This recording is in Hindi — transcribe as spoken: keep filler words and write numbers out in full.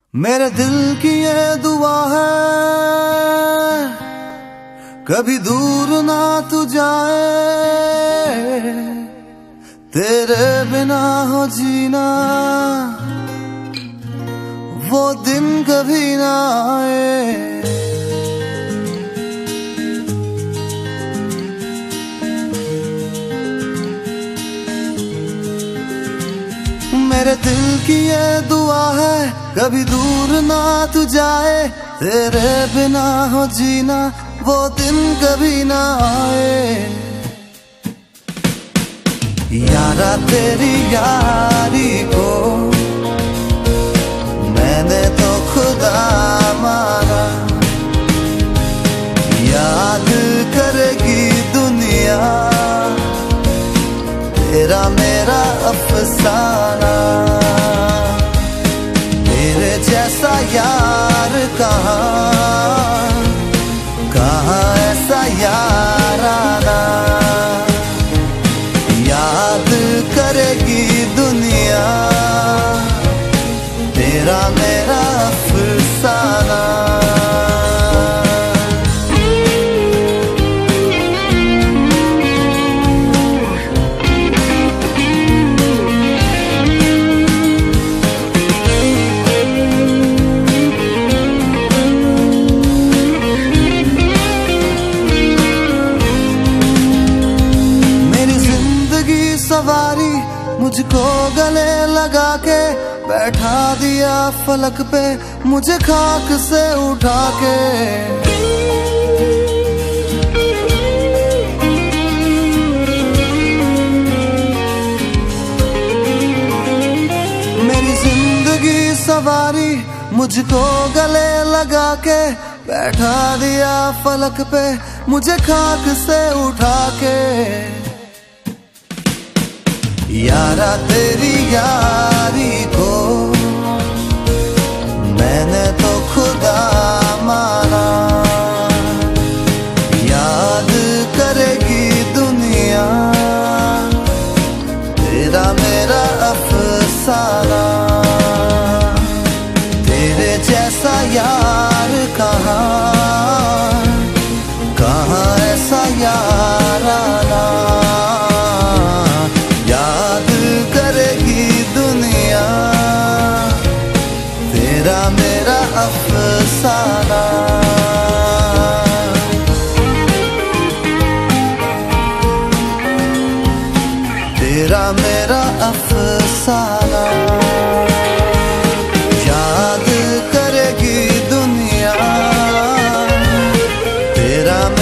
मेरे दिल की ये दुआ है कभी दूर ना तू जाए, तेरे बिना हो जीना वो दिन कभी ना आए। मेरे दिल की ये दुआ है कभी दूर ना तू जाए, तेरे बिना हो जीना वो दिन कभी ना आए। यारा तेरी यारी को मैंने तो खुदा माना, याद करेगी दुनिया तेरा मेरा अफसाना। तेरे जैसा यार कहाँ कहाँ ऐसा यार आना, याद करेगी दुनिया तेरा मेरा अफसाना। सवारी मुझको गले लगा के बैठा दिया फलक पे, मुझे खाक से उठा के। मेरी जिंदगी सवारी मुझको गले लगा के बैठा दिया फलक पे, मुझे खाक से उठा के। यारा तेरी यारी को मैंने तो खुदा माना, याद करेगी दुनिया तेरा मेरा अफसाना। तेरे जैसा यार कहाँ कहाँ ऐसा यार आना, याद करेगी दुनिया तेरा मेरा अफसाना। तेरा मेरा अफसाना, याद करेगी दुनिया तेरा